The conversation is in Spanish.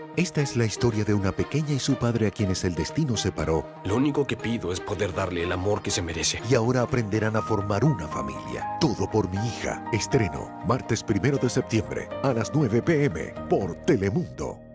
Esta es la historia de una pequeña y su padre a quienes el destino separó. Lo único que pido es poder darle el amor que se merece. Y ahora aprenderán a formar una familia. Todo por mi hija. Estreno, martes 1 de septiembre, a las 9 p.m. por Telemundo.